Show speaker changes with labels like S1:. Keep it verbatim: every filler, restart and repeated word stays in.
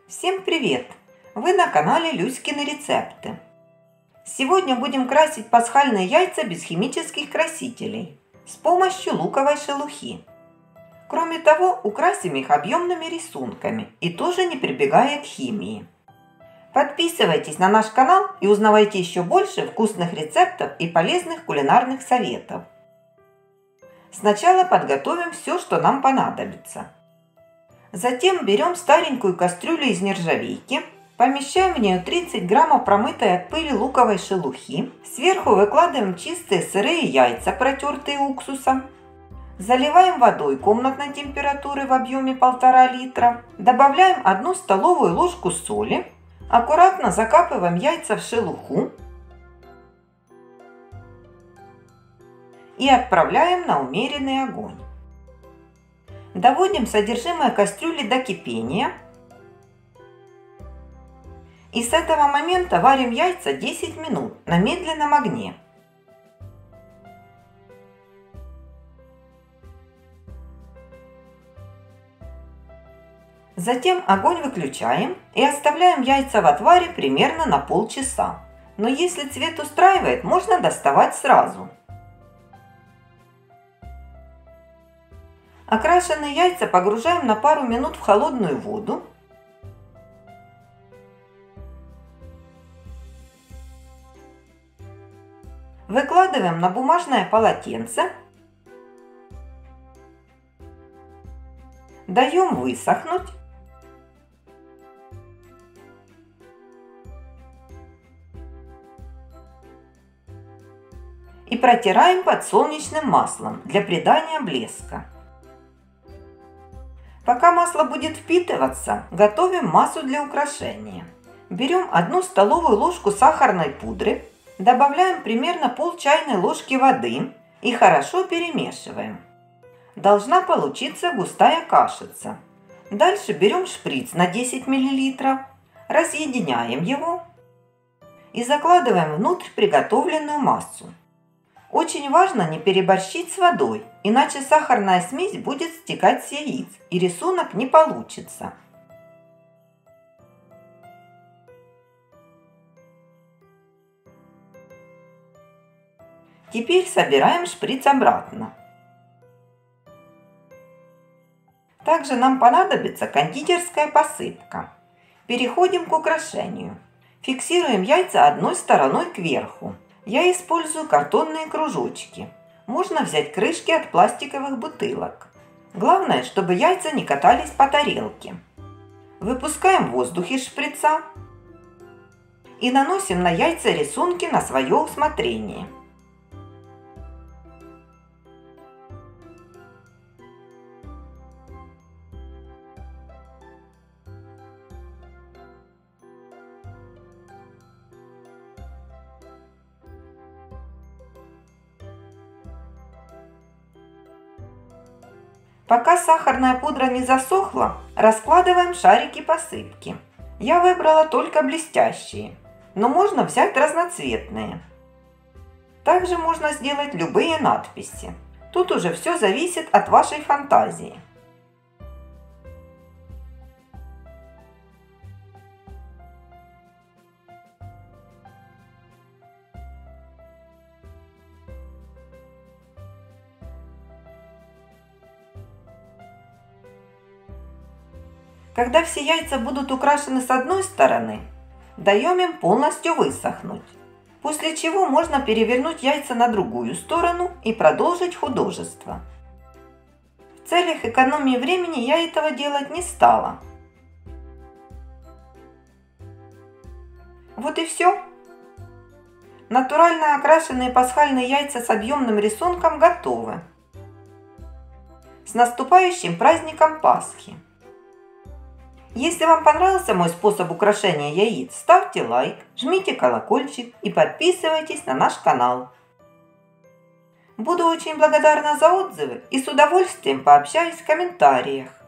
S1: Всем привет! Вы на канале Люськины рецепты. Сегодня будем красить пасхальные яйца без химических красителей с помощью луковой шелухи. Кроме того, украсим их объемными рисунками и тоже не прибегая к химии. Подписывайтесь на наш канал и узнавайте еще больше вкусных рецептов и полезных кулинарных советов. Сначала подготовим все, что нам понадобится. Затем берем старенькую кастрюлю из нержавейки, помещаем в нее тридцать граммов промытой от пыли луковой шелухи, сверху выкладываем чистые сырые яйца, протертые уксусом, заливаем водой комнатной температуры в объеме полтора литра, добавляем одну столовую ложку соли, аккуратно закапываем яйца в шелуху и отправляем на умеренный огонь. Доводим содержимое кастрюли до кипения. И с этого момента варим яйца десять минут на медленном огне. Затем огонь выключаем и оставляем яйца в отваре примерно на полчаса. Но если цвет устраивает, можно доставать сразу. Окрашенные яйца погружаем на пару минут в холодную воду. Выкладываем на бумажное полотенце. Даем высохнуть. И протираем подсолнечным маслом для придания блеска. Пока масло будет впитываться, готовим массу для украшения. Берем одну столовую ложку сахарной пудры, добавляем примерно пол чайной ложки воды и хорошо перемешиваем. Должна получиться густая кашица. Дальше берем шприц на десять миллилитров, разъединяем его и закладываем внутрь приготовленную массу. Очень важно не переборщить с водой, иначе сахарная смесь будет стекать с яиц и рисунок не получится. Теперь собираем шприц обратно. Также нам понадобится кондитерская посыпка. Переходим к украшению. Фиксируем яйца одной стороной кверху. Я использую картонные кружочки. Можно взять крышки от пластиковых бутылок. Главное, чтобы яйца не катались по тарелке. Выпускаем воздух из шприца и наносим на яйца рисунки на свое усмотрение. Пока сахарная пудра не засохла, раскладываем шарики посыпки. Я выбрала только блестящие, но можно взять разноцветные. Также можно сделать любые надписи. Тут уже все зависит от вашей фантазии. Когда все яйца будут украшены с одной стороны, даем им полностью высохнуть, после чего можно перевернуть яйца на другую сторону и продолжить художество. В целях экономии времени я этого делать не стала. Вот и все. Натурально окрашенные пасхальные яйца с объемным рисунком готовы. С наступающим праздником Пасхи! Если вам понравился мой способ украшения яиц, ставьте лайк, жмите колокольчик и подписывайтесь на наш канал. Буду очень благодарна за отзывы и с удовольствием пообщаюсь в комментариях.